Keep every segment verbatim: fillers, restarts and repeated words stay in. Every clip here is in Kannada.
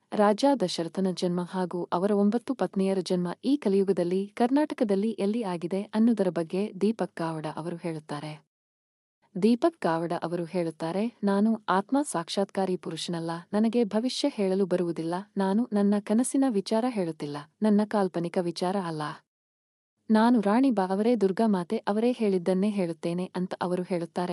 ರಾಜ ದಶರಥನ ಜನ್ಮ ಹಾಗೂ ಅವರ ಒಂಬತ್ತು ಪತ್ನಿಯರ ಜನ್ಮ ಈ ಕಲಿಯುಗದಲ್ಲಿ ಕರ್ನಾಟಕದಲ್ಲಿ ಎಲ್ಲಿ ಆಗಿದೆ ಅನ್ನುವುದರ ಬಗ್ಗೆ ದೀಪಕ್ ಕಾವಡ ಅವರು ಹೇಳುತ್ತಾರೆ. ದೀಪಕ್ ಕಾವಡ ಅವರು ಹೇಳುತ್ತಾರೆ, ನಾನು ಆತ್ಮ ಸಾಕ್ಷಾತ್ಕಾರಿ ಪುರುಷನಲ್ಲ, ನನಗೆ ಭವಿಷ್ಯ ಹೇಳಲು ಬರುವುದಿಲ್ಲ, ನಾನು ನನ್ನ ಕನಸಿನ ವಿಚಾರ ಹೇಳುತ್ತಿಲ್ಲ, ನನ್ನ ಕಾಲ್ಪನಿಕ ವಿಚಾರ ಅಲ್ಲ. ನಾನು ರಾಣಿ ಬಾ ಅವರೇ ದುರ್ಗಾಮಾತೆ ಅವರೇ ಹೇಳಿದ್ದನ್ನೇ ಹೇಳುತ್ತೇನೆ ಅಂತ ಅವರು ಹೇಳುತ್ತಾರೆ.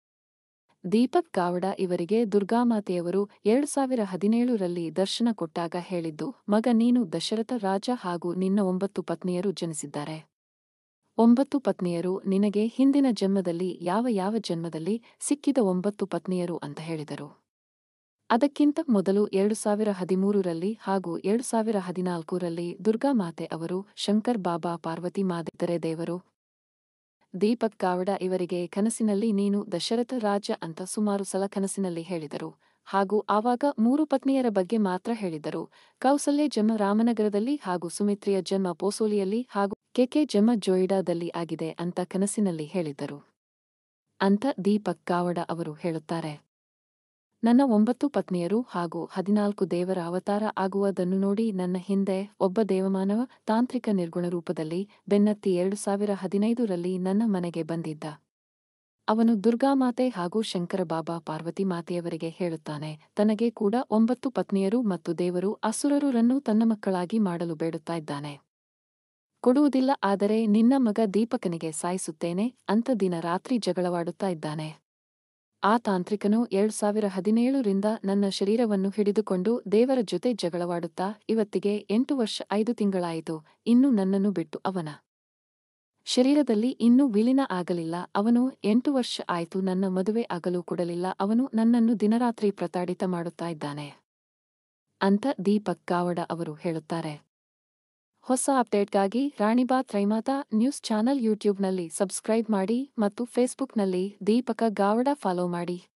ದೀಪಕ್ ಕಾವಡ ಇವರಿಗೆ ದುರ್ಗಾಮಾತೆಯವರು ಎರಡು ಸಾವಿರ ಹದಿನೇಳರಲ್ಲಿ ದರ್ಶನ ಕೊಟ್ಟಾಗ ಹೇಳಿದ್ದು, ಮಗ ನೀನು ದಶರಥ ರಾಜ ಹಾಗೂ ನಿನ್ನ ಒಂಬತ್ತು ಪತ್ನಿಯರು ಜನಿಸಿದ್ದಾರೆ. ಒಂಬತ್ತು ಪತ್ನಿಯರು ನಿನಗೆ ಹಿಂದಿನ ಜನ್ಮದಲ್ಲಿ ಯಾವ ಯಾವ ಜನ್ಮದಲ್ಲಿ ಸಿಕ್ಕಿದ ಒಂಬತ್ತು ಪತ್ನಿಯರು ಅಂತ ಹೇಳಿದರು. ಅದಕ್ಕಿಂತ ಮೊದಲು ಎರಡು ಸಾವಿರ ಹದಿಮೂರರಲ್ಲಿ ಹಾಗೂ ಎರಡು ಸಾವಿರ ಹದಿನಾಲ್ಕರಲ್ಲಿ ದುರ್ಗಾಮಾತೆ ಅವರು ಶಂಕರ್ ಬಾಬಾ ಪಾರ್ವತಿ ಮಾತೆ ದೇವರು. ದೀಪಕ್ ಕಾವಡ ಇವರಿಗೆ ಕನಸಿನಲ್ಲಿ ನೀನು ದಶರಥ ರಾಜ ಅಂತ ಸುಮಾರು ಸಲ ಕನಸಿನಲ್ಲಿ ಹೇಳಿದರು ಹಾಗೂ ಆವಾಗ ಮೂರು ಪತ್ನಿಯರ ಬಗ್ಗೆ ಮಾತ್ರ ಹೇಳಿದರು. ಕೌಸಲ್ಯ ಜನ್ಮ ರಾಮನಗರದಲ್ಲಿ ಹಾಗೂ ಸುಮಿತ್ರೆಯ ಜನ್ಮ ಪೋಸೋಲಿಯಲ್ಲಿ ಹಾಗೂ ಕೆಕೆ ಜನ್ಮ ಜೋಯಿಡಾದಲ್ಲಿ ಆಗಿದೆ ಅಂತ ಕನಸಿನಲ್ಲಿ ಹೇಳಿದ್ದರು ಅಂತ ದೀಪಕ್ ಕಾವಡ ಅವರು ಹೇಳುತ್ತಾರೆ. ನನ್ನ ಒಂಬತ್ತು ಪತ್ನಿಯರು ಹಾಗೂ ಹದಿನಾಲ್ಕು ದೇವರ ಅವತಾರ ಆಗುವುದನ್ನು ನೋಡಿ ನನ್ನ ಹಿಂದೆ ಒಬ್ಬ ದೇವಮಾನವ ತಾಂತ್ರಿಕ ನಿರ್ಗುಣ ರೂಪದಲ್ಲಿ ಬೆನ್ನತ್ತಿ ಎರಡು ಸಾವಿರ ಹದಿನೈದರಲ್ಲಿ ನನ್ನ ಮನೆಗೆ ಬಂದಿದ್ದ. ಅವನು ದುರ್ಗಾಮಾತೆ ಹಾಗೂ ಶಂಕರ ಬಾಬಾ ಪಾರ್ವತಿ ಮಾತೆಯವರಿಗೆ ಹೇಳುತ್ತಾನೆ, ತನಗೆ ಕೂಡ ಒಂಬತ್ತು ಪತ್ನಿಯರು ಮತ್ತು ದೇವರು ಅಸುರರನ್ನು ತನ್ನ ಮಕ್ಕಳಾಗಿ ಮಾಡಲು ಬೇಡುತ್ತಾ ಇದ್ದಾನೆ. ಕೊಡುವುದಿಲ್ಲ, ಆದರೆ ನಿನ್ನ ಮಗ ದೀಪಕನಿಗೆ ಸಾಯಿಸುತ್ತೇನೆ ಅಂತ ದಿನ ರಾತ್ರಿ ಜಗಳವಾಡುತ್ತಾ ಇದ್ದಾನೆ. ಆ ತಾಂತ್ರಿಕನು ಎರಡು ಸಾವಿರ ಹದಿನೇಳರಿಂದ ನನ್ನ ಶರೀರವನ್ನು ಹಿಡಿದುಕೊಂಡು ದೇವರ ಜೊತೆ ಜಗಳವಾಡುತ್ತಾ ಇವತ್ತಿಗೆ ಎಂಟು ವರ್ಷ ಐದು ತಿಂಗಳಾಯಿತು, ಇನ್ನೂ ನನ್ನನ್ನು ಬಿಟ್ಟು ಅವನ ಶರೀರದಲ್ಲಿ ಇನ್ನೂ ವಿಲೀನ ಆಗಲಿಲ್ಲ. ಅವನು ಎಂಟು ವರ್ಷ ಆಯ್ತು ನನ್ನ ಮದುವೆ ಆಗಲು ಕೊಡಲಿಲ್ಲ. ಅವನು ನನ್ನನ್ನು ದಿನರಾತ್ರಿ ಪ್ರತಾಡಿತ ಮಾಡುತ್ತಾ ಇದ್ದಾನೆ ಅಂತ ದೀಪಕ್ ಕಾವಡ ಅವರು ಹೇಳುತ್ತಾರೆ. ಹೊಸ ಅಪ್ಡೇಟ್ಗಾಗಿ ರಾಣಿಬಾ ತ್ರೈಮಾತಾ ನ್ಯೂಸ್ ಚಾನಲ್ ಯೂಟ್ಯೂಬ್ನಲ್ಲಿ ಸಬ್ಸ್ಕ್ರೈಬ್ ಮಾಡಿ ಮತ್ತು ಫೇಸ್ಬುಕ್ನಲ್ಲಿ ದೀಪಕ ಗಾವಡ ಫಾಲೋ ಮಾಡಿ.